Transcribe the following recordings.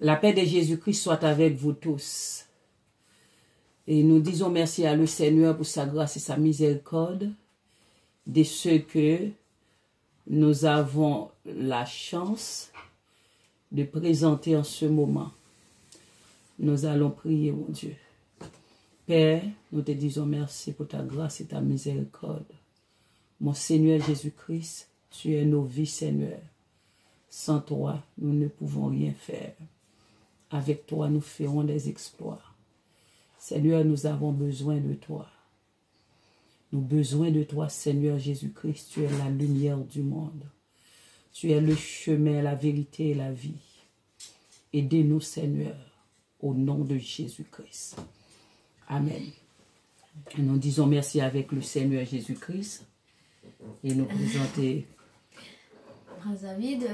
La paix de Jésus-Christ soit avec vous tous. Et nous disons merci à le Seigneur pour sa grâce et sa miséricorde, de ce que nous avons la chance de présenter en ce moment. Nous allons prier, mon Dieu. Père, nous te disons merci pour ta grâce et ta miséricorde. Mon Seigneur Jésus-Christ, tu es nos vies, Seigneur. Sans toi, nous ne pouvons rien faire. Avec toi, nous ferons des exploits. Seigneur, nous avons besoin de toi. Nous avons besoin de toi, Seigneur Jésus-Christ. Tu es la lumière du monde. Tu es le chemin, la vérité et la vie. Aidez-nous, Seigneur, au nom de Jésus-Christ. Amen. Et nous disons merci avec le Seigneur Jésus-Christ. Et nous présenter. David,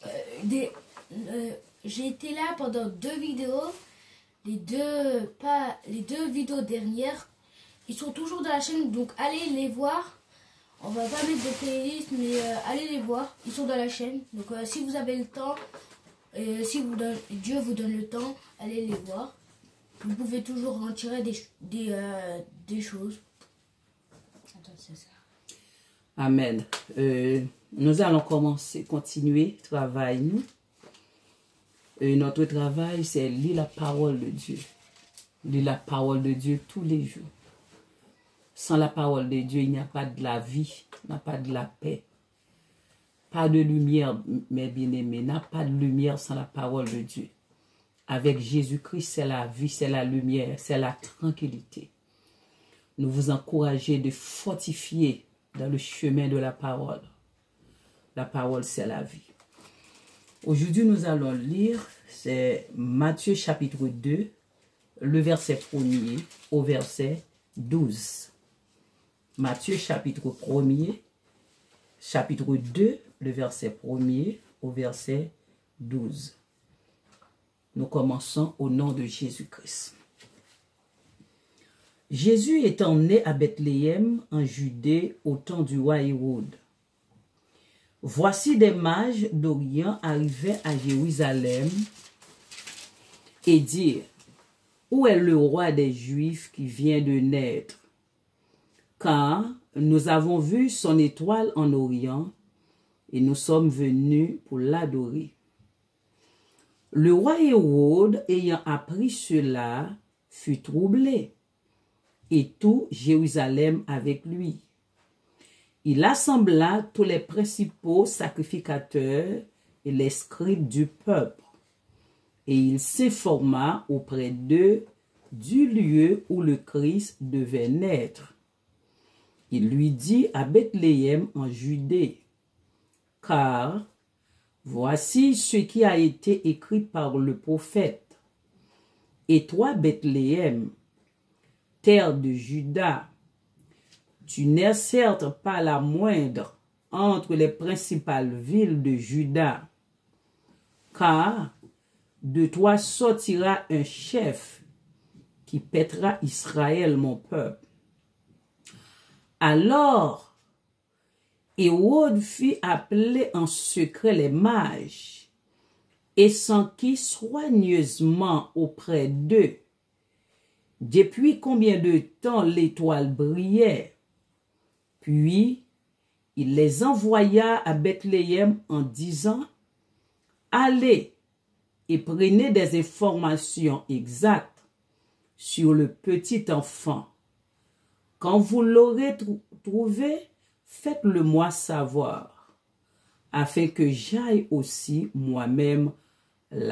j'ai été là pendant 2 vidéos. Les deux vidéos dernières, ils sont toujours dans la chaîne, donc allez les voir. On va pas mettre de playlist, mais allez les voir. Ils sont dans la chaîne. Donc si vous avez le temps, si Dieu vous donne le temps, allez les voir. Vous pouvez toujours en tirer des choses. Attends, c'est ça. Amen. Nous allons continuer travail, nous. Notre travail, c'est lire la parole de Dieu. Lire la parole de Dieu tous les jours. Sans la parole de Dieu, il n'y a pas de la vie, il n'y a pas de la paix. Pas de lumière, mes bien-aimés. Il n'y a pas de lumière sans la parole de Dieu. Avec Jésus-Christ, c'est la vie, c'est la lumière, c'est la tranquillité. Nous vous encourageons de fortifier dans le chemin de la parole. La parole, c'est la vie. Aujourd'hui, nous allons lire, c'est Matthieu chapitre 2, le verset 1er au verset 12. Matthieu chapitre 1er, chapitre 2, le verset 1er au verset 12. Nous commençons au nom de Jésus-Christ. Jésus étant né à Bethléem, en Judée, au temps du roi Hérode. Voici des mages d'Orient arrivaient à Jérusalem et dirent, où est le roi des Juifs qui vient de naître? Car nous avons vu son étoile en Orient et nous sommes venus pour l'adorer. Le roi Hérode, ayant appris cela, fut troublé, et tout Jérusalem avec lui. Il assembla tous les principaux sacrificateurs et les scribes du peuple, et il s'informa auprès d'eux du lieu où le Christ devait naître. Il lui dit à Bethléem en Judée, car voici ce qui a été écrit par le prophète. Et toi, Bethléem, terre de Juda, tu n'es certes pas la moindre entre les principales villes de Juda, car de toi sortira un chef qui paîtra Israël, mon peuple. Alors, Hérode fit appeler en secret les mages et s'enquit soigneusement auprès d'eux. Depuis combien de temps l'étoile brillait? Puis, il les envoya à Bethléem en disant, « Allez et prenez des informations exactes sur le petit enfant. Quand vous l'aurez trouvé, faites-le moi savoir, afin que j'aille aussi moi-même l'adorer. »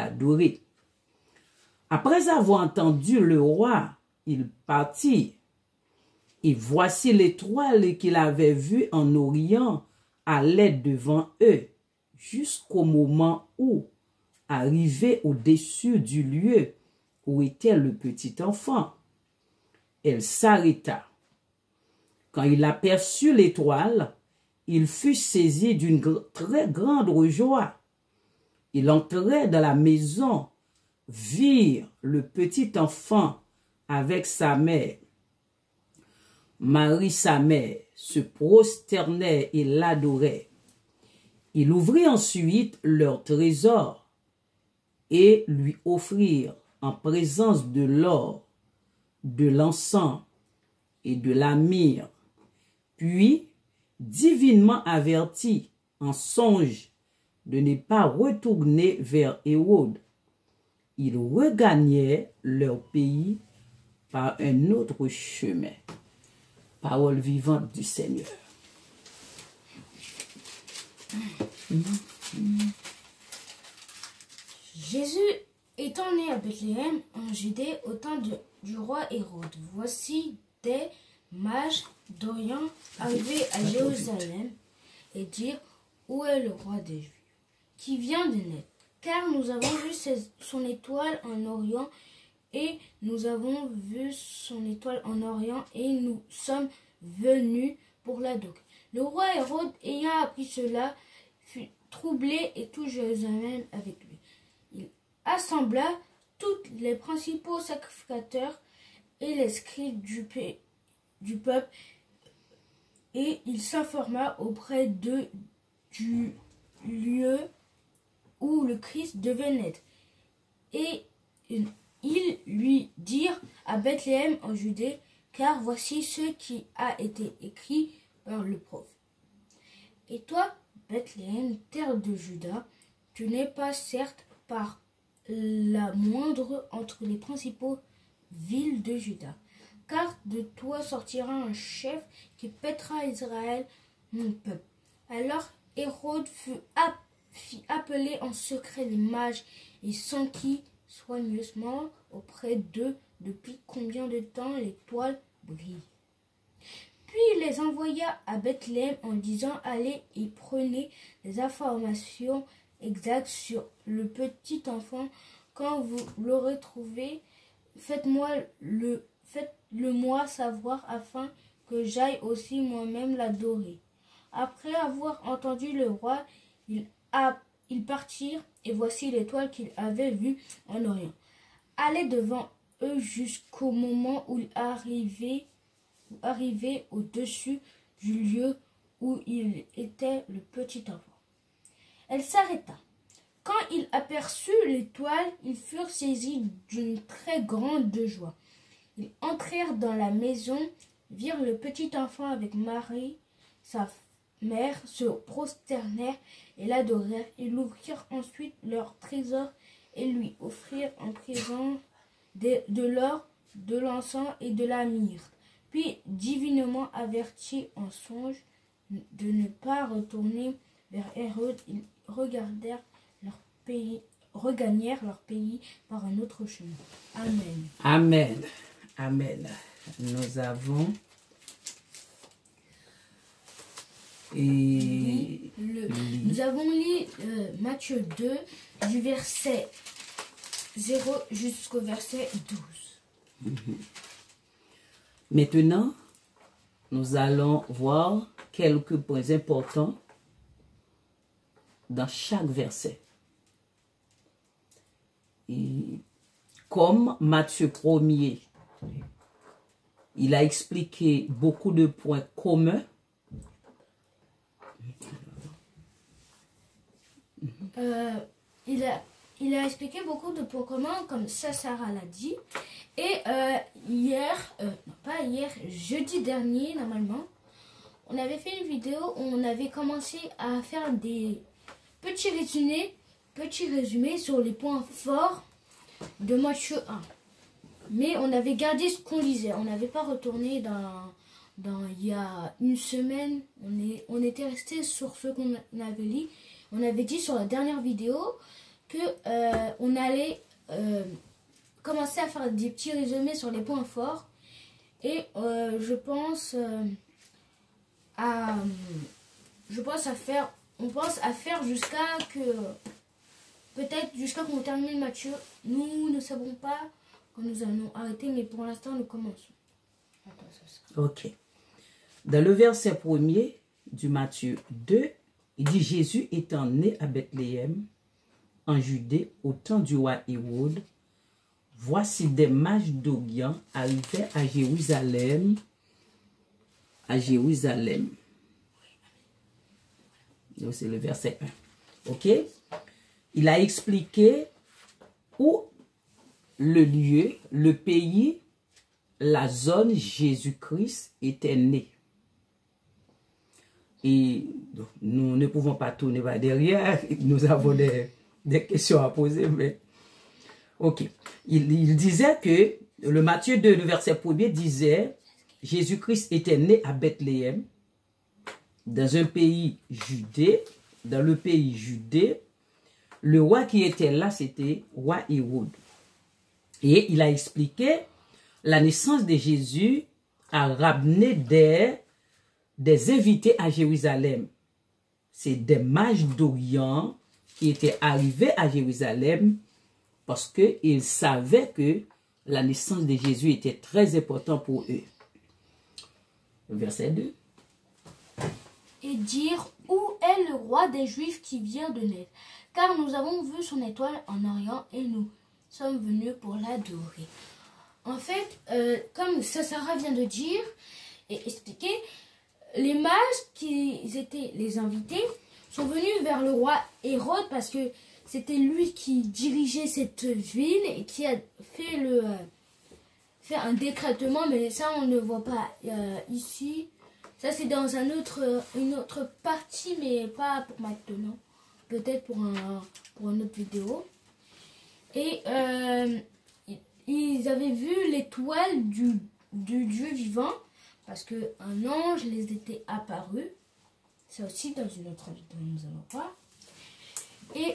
Après avoir entendu le roi, il partit. Et voici l'étoile qu'il avait vue en Orient allait devant eux, jusqu'au moment où, arrivé au-dessus du lieu où était le petit enfant, elle s'arrêta. Quand il aperçut l'étoile, il fut saisi d'une très grande joie. Il entrait dans la maison, vit le petit enfant avec sa mère. Marie, sa mère, se prosternait et l'adorait. Il ouvrit ensuite leur trésor et lui offrirent en présence de l'or, de l'encens et de la myrrhe. Puis, divinement avertis en songe de ne pas retourner vers Hérode, ils regagnaient leur pays par un autre chemin. Parole vivante du Seigneur. Jésus étant né à Bethléem, en Judée, au temps du roi Hérode, voici des mages d'Orient arrivés à Jérusalem et dirent, où est le roi des Juifs, qui vient de naître? Car nous avons vu son étoile en Orient, et nous sommes venus pour l'adorer. Le roi Hérode, ayant appris cela, fut troublé et tout Jérusalem avec lui. Il assembla tous les principaux sacrificateurs et les scribes du peuple, et il s'informa auprès d'eux du lieu où le Christ devait naître. Et ils lui dirent à Bethléem en Judée, car voici ce qui a été écrit par le prophète. Et toi, Bethléem, terre de Juda, tu n'es pas certes par la moindre entre les principaux villes de Juda, car de toi sortira un chef qui paîtra Israël, mon peuple. Alors Hérode fit appeler en secret les mages et s'enquit soigneusement auprès d'eux depuis combien de temps l'étoile brille. Puis il les envoya à Bethléem en disant, allez et prenez des informations exactes sur le petit enfant. Quand vous l'aurez trouvé, faites-le-moi savoir afin que j'aille aussi moi-même l'adorer. Après avoir entendu le roi, ils partirent, et voici l'étoile qu'ils avaient vue en Orient. Allait devant eux jusqu'au moment où il arrivait au-dessus du lieu où il était le petit enfant. Elle s'arrêta. Quand ils aperçurent l'étoile, ils furent saisis d'une très grande joie. Ils entrèrent dans la maison, virent le petit enfant avec Marie, sa mère, se prosternèrent et l'adorèrent. Ils ouvrirent ensuite leur trésor et lui offrirent en présent de l'or, de l'encens et de la myrrhe. Puis, divinement avertis en songe de ne pas retourner vers Hérode, ils regagnèrent leur pays par un autre chemin. Amen. Amen. Amen. Nous avons Nous avons lu Matthieu 2 du verset 0 jusqu'au verset 12. Maintenant, nous allons voir quelques points importants dans chaque verset. Et comme Matthieu 1er, il a expliqué beaucoup de points communs. Il a expliqué beaucoup de points communs, comme ça Sarah l'a dit. Et jeudi dernier, normalement, on avait fait une vidéo où on avait commencé à faire des petits résumés sur les points forts de Matthieu 1. Mais on avait gardé ce qu'on lisait. On n'avait pas retourné dans il y a une semaine. On était resté sur ce qu'on avait lu. On avait dit sur la dernière vidéo que on allait commencer à faire des petits résumés sur les points forts. Et on pense à faire jusqu'à qu'on termine Matthieu. Nous ne savons pas quand nous allons arrêter, mais pour l'instant nous commençons. Ok. Dans le verset 1er du Matthieu 2, il dit, Jésus étant né à Bethléem, en Judée, au temps du roi Hérode, voici des mages d'Orient arrivaient à Jérusalem. Donc c'est le verset 1. Ok? Il a expliqué où le lieu, le pays, la zone Jésus-Christ était né. Et nous ne pouvons pas tourner vers derrière, nous avons des questions à poser, mais ok. Il disait que, le Matthieu 2, le verset 1er disait, Jésus-Christ était né à Bethléem, dans un pays judée, dans le pays judée. Le roi qui était là, c'était roi Hérode. Et il a expliqué, la naissance de Jésus a ramené des invités à Jérusalem. C'est des mages d'Orient qui étaient arrivés à Jérusalem parce qu'ils savaient que la naissance de Jésus était très importante pour eux. Verset 2. Et dire, où est le roi des Juifs qui vient de naître? Car nous avons vu son étoile en Orient et nous sommes venus pour l'adorer. En fait, comme Sarah vient de dire et expliquer, les mages qui étaient les invités sont venus vers le roi Hérode parce que c'était lui qui dirigeait cette ville et qui a fait un décrétement, mais ça on ne voit pas ici. Ça c'est dans une autre partie, mais pas pour maintenant. Peut-être pour une autre vidéo. Et ils avaient vu l'étoile du Dieu vivant parce qu'un ange les était apparu. C'est aussi dans une autre vidéo, nous allons voir. Et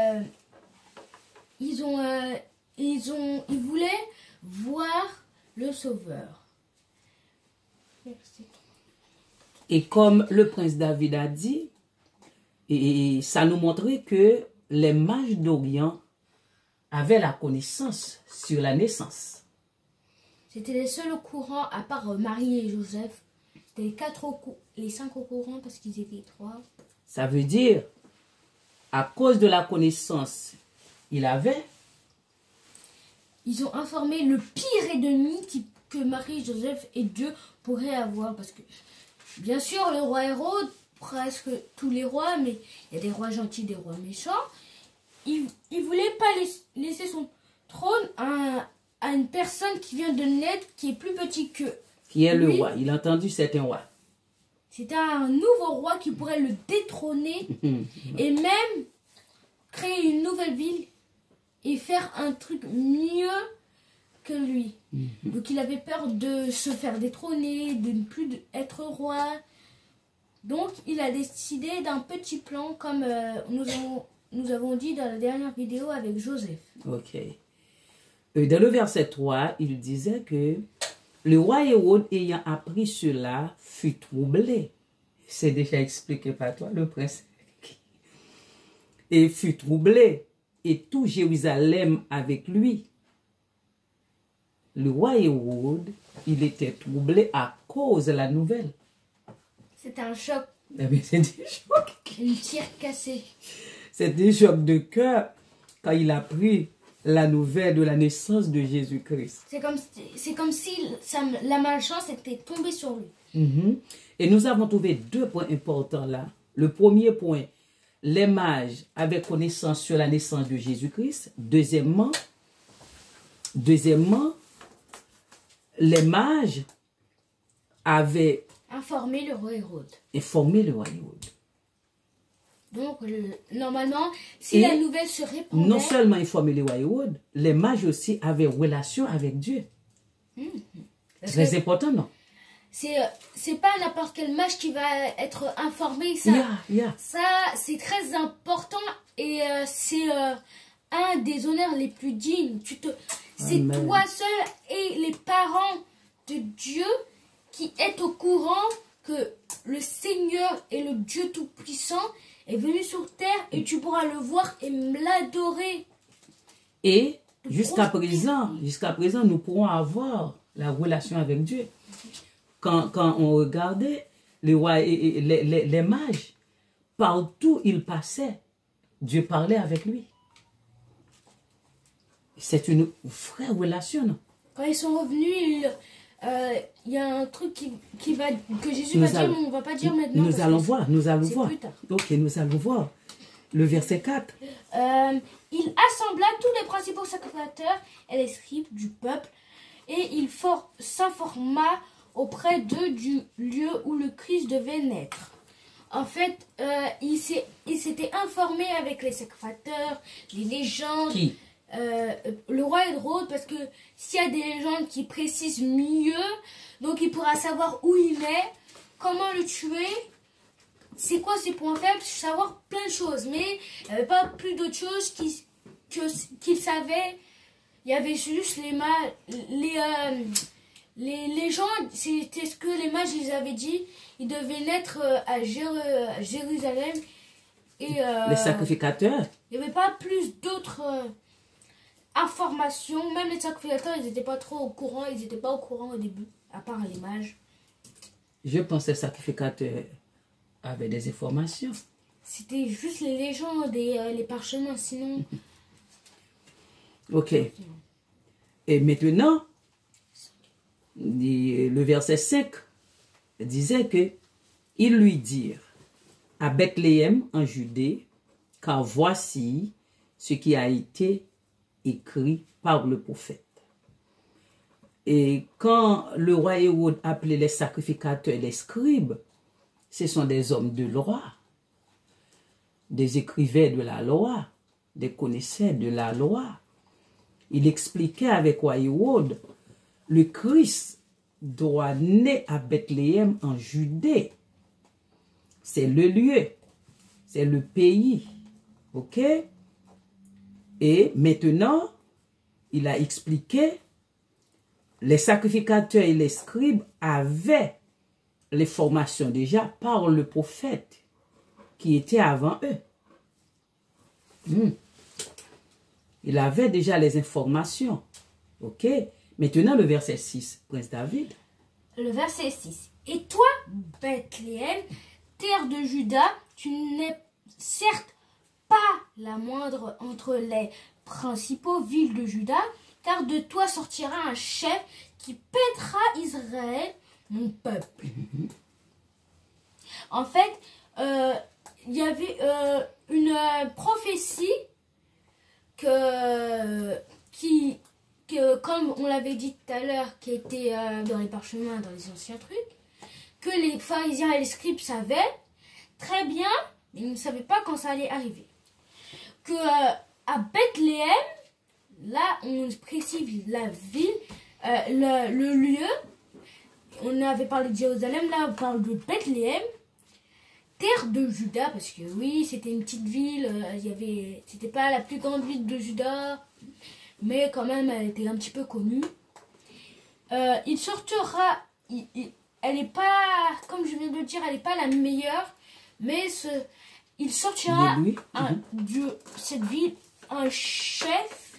ils voulaient voir le Sauveur. Merci. Et comme le prince David a dit, et ça nous montrait que les mages d'Orient avaient la connaissance sur la naissance. C'était les seuls au courant, à part Marie et Joseph. C'était les 5 au courant parce qu'ils étaient 3. Ça veut dire, à cause de la connaissance qu'il avait, ils ont informé le pire ennemi que Marie, Joseph et Dieu pourraient avoir. Parce que, bien sûr, le roi Hérode, presque tous les rois, mais il y a des rois gentils, des rois méchants. Il ne voulait pas laisser son trône à une personne qui vient de naître, qui est plus petit que qui est lui. Le roi. Il a entendu, c'est un roi. C'était un nouveau roi qui pourrait le détrôner et même créer une nouvelle ville et faire un truc mieux que lui. Donc il avait peur de se faire détrôner, de ne plus être roi. Donc il a décidé d'un petit plan comme nous avons dit dans la dernière vidéo avec Joseph. Ok. Dans le verset 3, il disait que le roi Hérode, ayant appris cela, fut troublé. C'est déjà expliqué par toi, le prince. Et fut troublé, et tout Jérusalem avec lui. Le roi Hérode, il était troublé à cause de la nouvelle. C'était un choc. C'est un choc. Une tire cassée. C'est un choc de cœur quand il a pris la nouvelle de la naissance de Jésus-Christ. C'est comme si la malchance était tombée sur lui. Et nous avons trouvé 2 points importants là. Le premier point, les mages avaient connaissance sur la naissance de Jésus-Christ. Deuxièmement, les mages avaient informé le roi Hérode. Donc, normalement, si la nouvelle se répandait... Non seulement informer le roi Hérode, les mages aussi avaient relation avec Dieu. C'est très important, non? C'est pas n'importe quel mage qui va être informé. Ça, ça c'est très important et c'est un des honneurs les plus dignes. C'est toi seul et les parents de Dieu qui est au courant que le Seigneur est le Dieu Tout-Puissant est venu sur terre et tu pourras le voir et l'adorer. Et jusqu'à présent, nous pourrons avoir la relation avec Dieu. Quand on regardait les mages, partout ils passaient, Dieu parlait avec lui. C'est une vraie relation, non? Quand ils sont revenus, il y a un truc que Jésus va dire, mais on ne va pas dire maintenant. Nous allons voir. Plus tard. Ok, nous allons voir. Le verset 4. Il assembla tous les principaux sacrificateurs et les scribes du peuple, et il s'informa auprès d'eux du lieu où le Christ devait naître. En fait, il s'était informé avec les sacrificateurs, les légendes, Qui? le roi Hérode, parce que s'il y a des légendes qui précisent mieux, donc il pourra savoir où il est, comment le tuer, c'est quoi ses points faibles, savoir plein de choses. Mais il n'y avait pas plus d'autres choses qu'il savait. Il y avait juste les légendes, c'était ce que les mages ils avaient dit. Ils devaient naître à Jérusalem. Et, Les sacrificateurs. il n'y avait pas plus d'autres informations. Même les sacrificateurs, ils n'étaient pas trop au courant. Ils n'étaient pas au courant au début, à part les mages. Je pense que les sacrificateurs avaient des informations. C'était juste les légendes et les parchemins, sinon... Ok. Et maintenant, le verset 5 disait que ils lui dirent à Bethléem en Judée, car voici ce qui a été écrit par le prophète. Et quand le roi Hérode appelait les sacrificateurs et les scribes, ce sont des hommes de loi, des écrivains de la loi, des connaisseurs de la loi. Il expliquait avec roi Hérode, le Christ doit naître à Bethléem en Judée. C'est le lieu, c'est le pays. Ok? Et maintenant, il a expliqué, les sacrificateurs et les scribes avaient les formations déjà par le prophète qui était avant eux. Il avait déjà les informations. Ok? Maintenant, le verset 6, Prince David. Le verset 6. Et toi, Bethléem, terre de Juda, tu n'es certes pas la moindre entre les principaux villes de Juda, car de toi sortira un chef qui paîtra Israël, mon peuple. En fait, il y avait une prophétie que comme on l'avait dit tout à l'heure, qui était dans les parchemins, dans les anciens trucs, que les pharisiens et les scribes savaient très bien, mais ils ne savaient pas quand ça allait arriver. Que à Bethléem, là on précise la ville, le lieu, on avait parlé de Jérusalem, là on parle de Bethléem, terre de Juda, parce que oui, c'était une petite ville, c'était pas la plus grande ville de Juda, mais quand même elle était un petit peu connue. Il sortira, elle n'est pas, comme je viens de le dire, elle n'est pas la meilleure, mais il sortira de cette ville un chef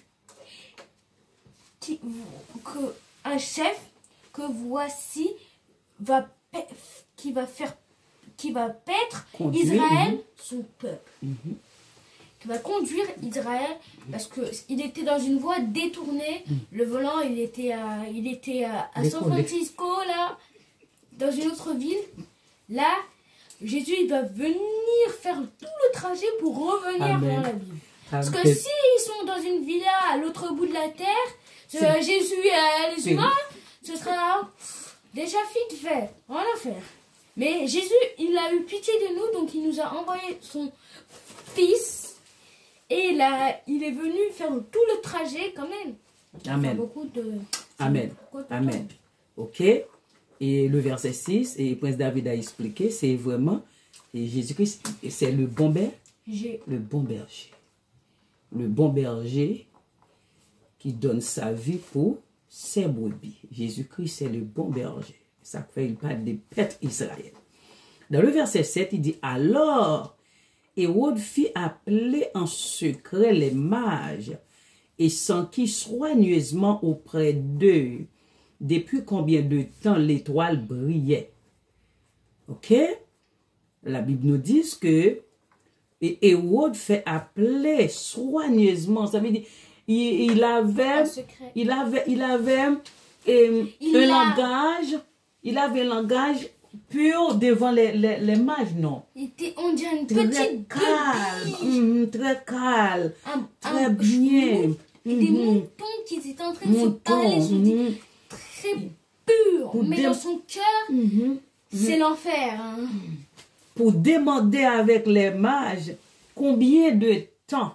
que voici qui va paître Israël, son peuple. Qui va conduire Israël, parce qu'il était dans une voie détournée. Le volant, il était à San Francisco, là, dans une autre ville. Là, Jésus, il va venir faire tout le trajet pour revenir dans la ville. Parce que s'ils sont dans une villa à l'autre bout de la terre, Jésus et les humains, ce sera déjà vite fait. Rien à faire. Mais Jésus, il a eu pitié de nous, donc il nous a envoyé son fils. Et là, il est venu faire tout le trajet quand même. Amen. Amen. Amen. Ok. Et le verset 6, et Prince David a expliqué, c'est vraiment Jésus-Christ, c'est le bon berger. Le bon berger. Le bon berger qui donne sa vie pour ses brebis. Jésus-Christ, c'est le bon berger. Ça fait une part des pètes Israël. Dans le verset 7, il dit, alors, Hérode fit appeler en secret les mages et s'enquit soigneusement auprès d'eux depuis combien de temps l'étoile brillait. Ok? La Bible nous dit que Hérode fait appeler soigneusement. Ça veut dire il avait un langage pur devant les mages, non. On dirait une Très petite calme, très calme, très un bien. et des moutons qui étaient en train de se parler, sont très purs. Mais dans son cœur, c'est l'enfer. Hein. Pour demander avec les mages combien de temps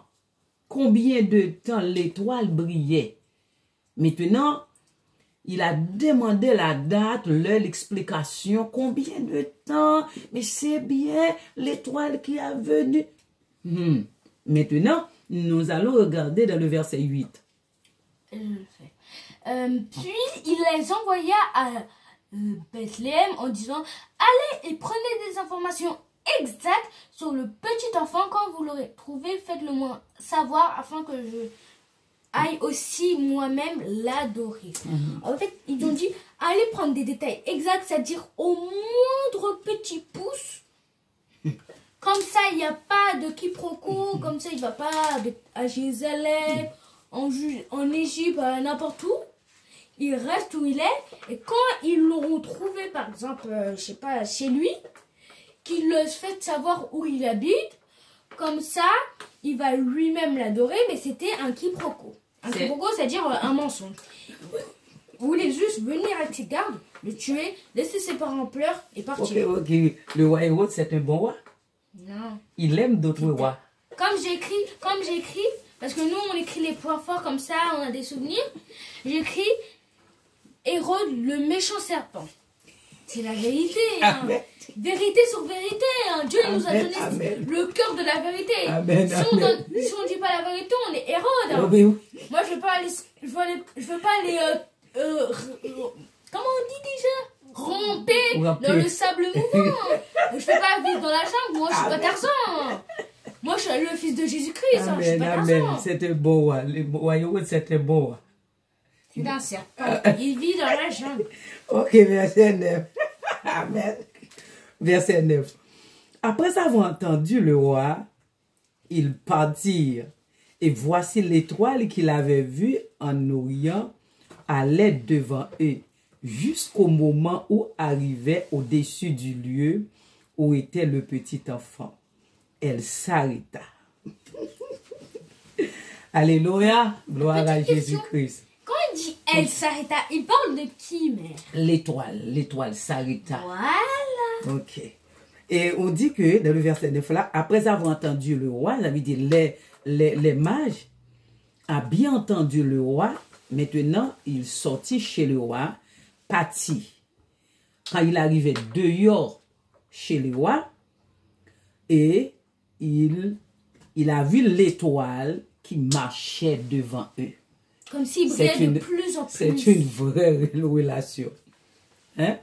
l'étoile brillait. Maintenant, il a demandé la date, l'heure, l'explication, combien de temps, mais c'est bien l'étoile qui est venue. Maintenant, nous allons regarder dans le verset 8. Puis, il les envoya à Bethléem en disant « Allez et prenez des informations exactes sur le petit enfant. Quand vous l'aurez trouvé, faites-le moi savoir afin que je aille aussi moi-même l'adorer. » En fait, ils ont dit « Allez prendre des détails exacts, c'est-à-dire au moindre petit pouce. Comme ça, il n'y a pas de quiproquo. Comme ça, il ne va pas à Jérusalem, en Égypte, n'importe où. Il reste où il est. Et quand ils l'auront trouvé, par exemple, je sais pas, chez lui, qu'il le fait savoir où il habite. Comme ça, il va lui-même l'adorer. Mais c'était un quiproquo. Un quiproquo, c'est-à-dire un mensonge. Vous voulez juste venir avec ses gardes, le tuer, laisser ses parents pleurer et partir. Ok. Le roi Hérode, c'est un bon roi. Non. Il aime d'autres rois. Comme j'écris, parce que nous on écrit les points forts comme ça, on a des souvenirs. J'écris Hérode le méchant serpent. C'est la vérité. Hein. Vérité sur vérité. Hein. Dieu nous a donné le cœur de la vérité. Si on dit pas la vérité, on est Hérode. Hein. Moi je veux pas aller, comment on dit déjà? Ramper dans le sable mouvant. Je ne fais pas vivre dans la jungle. Moi, je suis pas Tarzan. Moi, je suis le fils de Jésus-Christ. Hein. Je suis pas Tarzan. C'est un bon roi. Le roi Hérode, c'est un bon roi. C'est un serpent. Il vit dans la jungle. Ok, verset 9. Amen. Verset 9. Après avoir entendu le roi, ils partirent. Et voici l'étoile qu'il avait vue en Orient allait devant eux, jusqu'au moment où arrivait au-dessus du lieu où était le petit enfant. Elle s'arrêta. Alléluia, gloire à Jésus-Christ. Quand il dit elle s'arrêta, il parle de qui, mère? L'étoile s'arrêta. Voilà. Ok. Et on dit que dans le verset 9 là, après avoir entendu le roi, ça veut dire les mages a bien entendu le roi. Maintenant, il sortit chez le roi, parti. Quand il arrivait dehors chez le roi, et il a vu l'étoile qui marchait devant eux. Comme s'il brillait de plus en plus. C'est une vraie relation. Hein?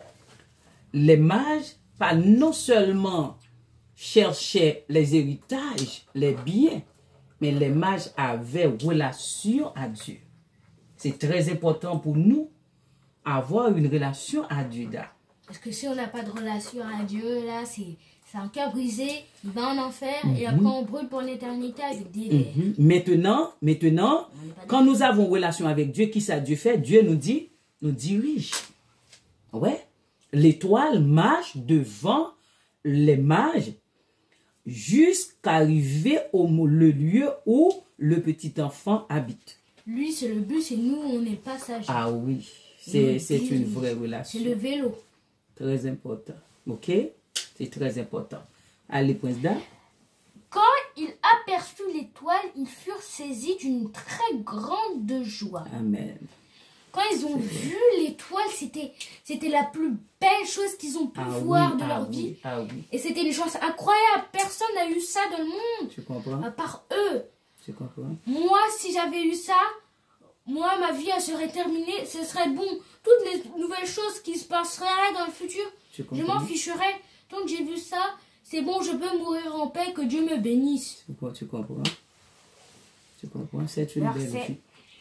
Les mages, pas non seulement cherchaient les héritages, les biens, mais les mages avaient relation à Dieu. C'est très important pour nous avoir une relation à Dieu. Parce que si on n'a pas de relation à Dieu, là, c'est un cœur brisé, il va en enfer, et après on brûle pour l'éternité avec des... Maintenant, quand nous avons relation avec Dieu, qui ça Dieu fait? Dieu nous dirige. Ouais. L'étoile marche devant les mages jusqu'à arriver le lieu où le petit enfant habite. Lui, c'est le but, c'est nous, on est passagers. Ah oui, c'est une vraie relation. C'est le vélo. Très important. Ok? C'est très important. Allez, Prince Da. Quand ils aperçurent l'étoile, ils furent saisis d'une très grande joie. Amen. Quand ils ont vu l'étoile, c'était la plus belle chose qu'ils ont pu voir de leur vie. Ah oui. Et c'était une chance incroyable. Personne n'a eu ça dans le monde. Tu comprends? À part eux. Tu comprends? Moi, si j'avais eu ça, moi, ma vie, elle serait terminée. Ce serait bon. Toutes les nouvelles choses qui se passeraient dans le futur, je m'en ficherais. Tant que j'ai vu ça, c'est bon, je peux mourir en paix, que Dieu me bénisse. Tu comprends? Tu comprends? C'est une belle vie.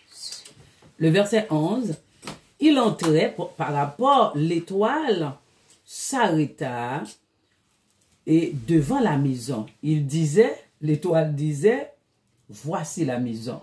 Le verset 11, il entrait par rapport, l'étoile s'arrêta et devant la maison. L'étoile disait, voici la maison.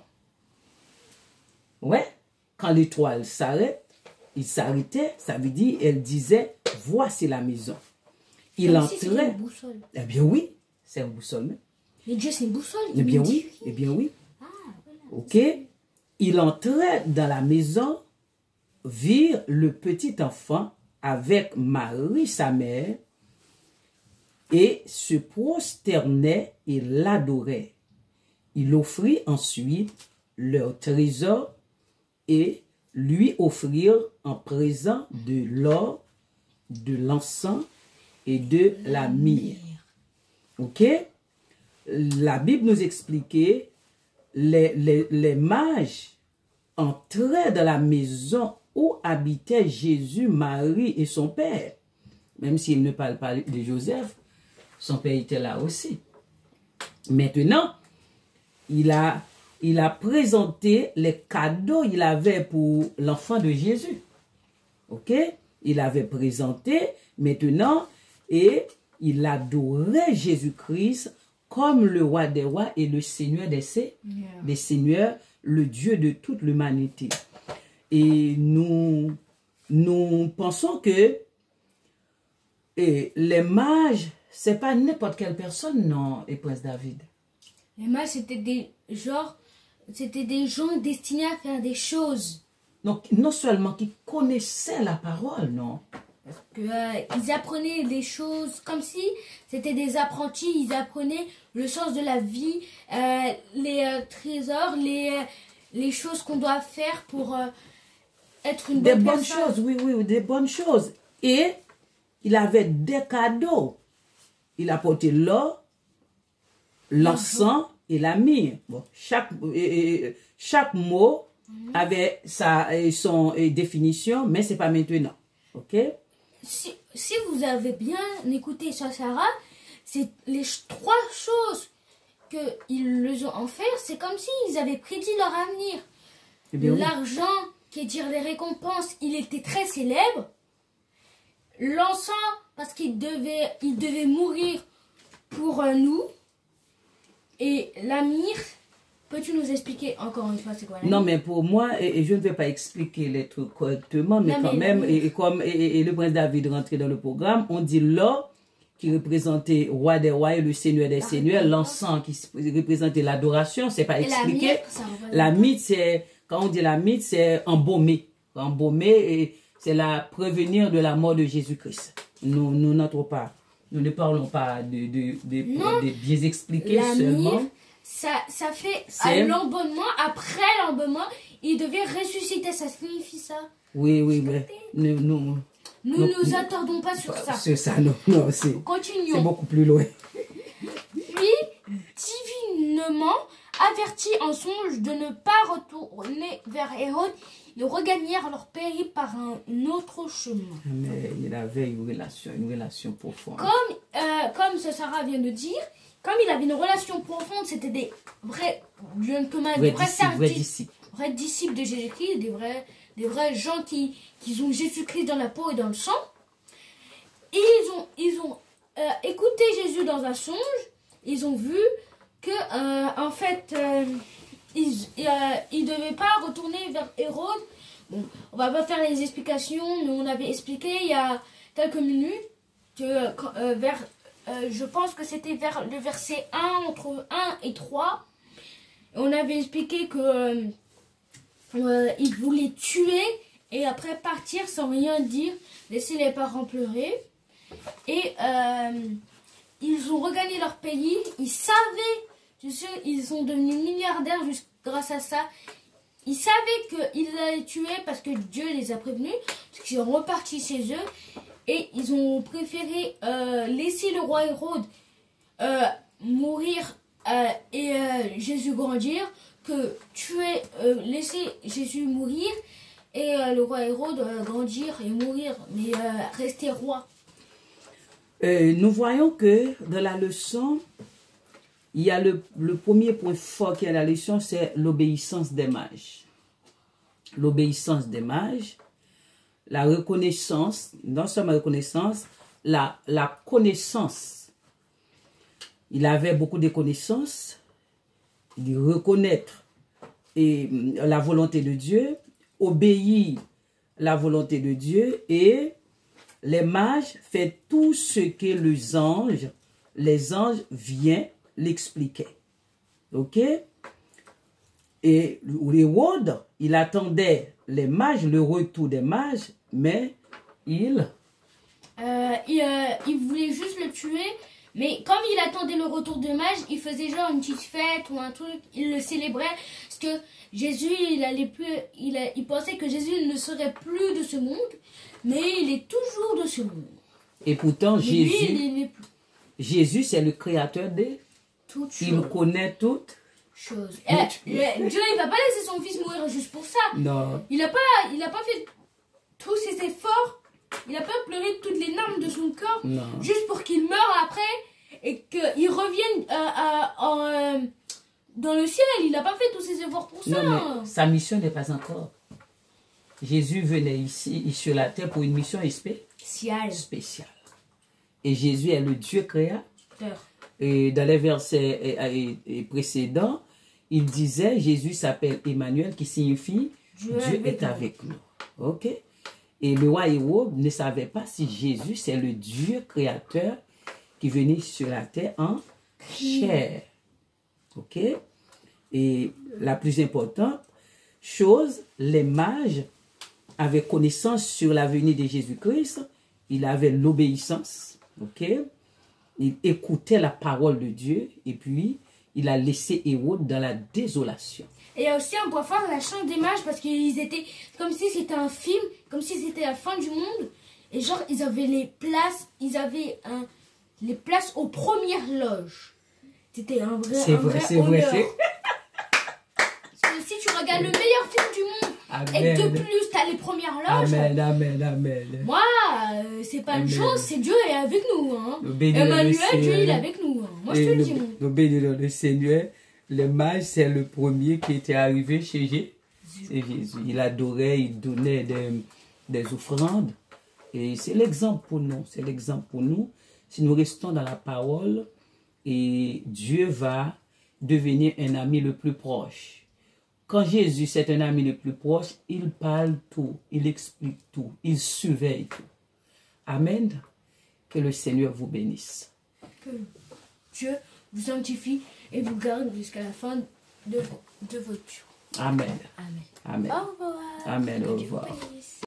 Ouais, quand l'étoile s'arrête, il s'arrêtait, ça veut dire, elle disait, voici la maison. Il Comme si c'était entrait. une boussole. Eh bien oui, c'est un boussole. Mais Dieu, c'est une boussole. Eh bien oui, eh bien oui. Ah, voilà. Ok? Il entrait dans la maison, vit le petit enfant avec Marie, sa mère, et se prosternait et l'adorait. Il offrit ensuite leur trésor et lui offrirent en présent de l'or, de l'encens et de la myrrhe. Ok? La Bible nous expliquait les mages entraient dans la maison où habitaient Jésus, Marie et son père. Même s'il ne parle pas de Joseph, son père était là aussi. Maintenant, il a présenté les cadeaux qu'il avait pour l'enfant de Jésus. Ok? Il avait présenté maintenant et il adorait Jésus-Christ comme le roi des rois et le seigneur des seigneurs, le Dieu de toute l'humanité. Et nous pensons que les mages, c'est pas n'importe quelle personne, non, et Prince David. Les mages, c'était des gens destinés à faire des choses. Donc, non seulement qui connaissaient la parole, non. Ils apprenaient des choses comme si c'était des apprentis. Ils apprenaient le sens de la vie, les trésors, les choses qu'on doit faire pour être une bonne personne. Des bonnes choses, oui, des bonnes choses. Et il avait des cadeaux. Il apportait l'or, l'encens et la myrrhe. Bon, chaque mot avait son définition, mais c'est pas maintenant. Ok? Si vous avez bien écouté Sarah, c'est les trois choses qu'ils les ont en faire, c'est comme s'ils avaient prédit leur avenir. L'argent, qui est dire les récompenses, il était très célèbre. L'encens, parce qu'il devait mourir pour nous. Et la myrrhe, peux-tu nous expliquer encore une fois c'est quoi la myrrhe? Non, mais pour moi, et je ne vais pas expliquer les trucs correctement, mais quand même, comme le prince David rentrait dans le programme, on dit l'or qui représentait roi des rois et le seigneur des seigneurs, l'encens qui représentait l'adoration, c'est pas expliqué. La myrrhe, c'est, quand on dit la myrrhe, c'est embaumé. Embaumé, et c'est la prévenir de la mort de Jésus-Christ. Nous n'entrons pas. Nous ne parlons pas de bien expliquer seulement. Ça fait un l'embaumement. Après l'embaumement, il devait ressusciter. Ça signifie ça. Oui, mais nous attardons pas sur ça. Sur ça, non, continuons. C'est beaucoup plus loin. Puis, divinement avertis en songe de ne pas retourner vers Hérode, ils regagnèrent leur pays par un autre chemin. Mais il avait une relation profonde. Comme Sarah vient de dire, comme il avait une relation profonde, c'était des vrais disciples de Jésus-Christ, des vrais gens qui ont Jésus-Christ dans la peau et dans le sang. Et ils ont écouté Jésus dans un songe. Ils ont vu que, en fait, ils ne devaient pas retourner vers Hérode. Bon, on va pas faire les explications. Nous, on avait expliqué il y a quelques minutes que je pense que c'était vers le verset 1, entre 1 et 3. On avait expliqué que ils voulaient tuer et après partir sans rien dire, laisser les parents pleurer. Et ils ont regagné leur pays. Ils savaient, je sais, ils sont devenus milliardaires juste grâce à ça. Ils savaient qu'ils allaient tuer parce que Dieu les a prévenus. Parce qu'ils sont repartis chez eux. Et ils ont préféré laisser le roi Hérode mourir et Jésus grandir que laisser Jésus mourir et le roi Hérode grandir et mourir, mais rester roi. Nous voyons que dans la leçon, il y a le premier point fort qui est la leçon, c'est l'obéissance des mages. L'obéissance des mages, la reconnaissance, non seulement la reconnaissance, la connaissance. Il avait beaucoup de connaissances, de reconnaître la volonté de Dieu, obéir la volonté de Dieu et les mages font tout ce que les anges viennent l'expliquer. Ok? Et Hérode, il attendait les mages, le retour des mages, mais il voulait juste le tuer, mais comme il attendait le retour des mages, il faisait genre une petite fête ou un truc, il le célébrait, parce que Jésus, il pensait que Jésus ne serait plus de ce monde, mais il est toujours de ce monde. Et pourtant, Mais Jésus, lui, il n'est plus Jésus, c'est le créateur de... toute Il chose. connaît toutes. Dieu, il va pas laisser son fils mourir juste pour ça. Non. Il a pas fait tous ses efforts. Il a pas pleuré toutes les larmes de son corps. Non. Juste pour qu'il meure après et qu'il revienne dans le ciel. Il a pas fait tous ses efforts pour ça. Non, mais sa mission n'est pas encore. Jésus venait ici sur la terre pour une mission spéciale. Et Jésus est le Dieu créateur. Et dans les versets précédents, il disait, Jésus s'appelle Emmanuel, qui signifie Dieu est avec nous. Ok? Et le roi Hérode ne savait pas si Jésus, c'est le Dieu créateur qui venait sur la terre en chair. Ok? Et la plus importante chose, les mages avaient connaissance sur la venue de Jésus-Christ. Il avait l'obéissance. Ok? Il écoutait la parole de Dieu et puis il a laissé Hérode dans la désolation. Et il y a aussi un point fort, la chambre des mages, parce qu'ils étaient comme si c'était un film, comme si c'était la fin du monde. Et genre, ils avaient les places, les places aux premières loges. C'était un vrai honneur. Parce que si tu regardes le meilleur film du monde, Amen. et de plus, t'as les premières loges. Amen. Moi, c'est pas une chose, c'est Dieu est avec nous. Hein. Emmanuel, Dieu il est avec nous. Hein. Moi, je te le dis. Nous bénissons le Seigneur. Le mage, c'est le premier qui était arrivé chez Jésus. Il adorait, il donnait des offrandes. Et c'est l'exemple pour nous. C'est l'exemple pour nous. Si nous restons dans la parole, et Dieu va devenir un ami le plus proche. Quand Jésus, c'est un ami le plus proche, il parle tout, il explique tout, il surveille tout. Amen. Que le Seigneur vous bénisse. Que Dieu vous sanctifie et vous garde jusqu'à la fin de votre jour. Amen. Amen. Amen. Au revoir. Amen. Au Que Dieu vous revoir. bénisse.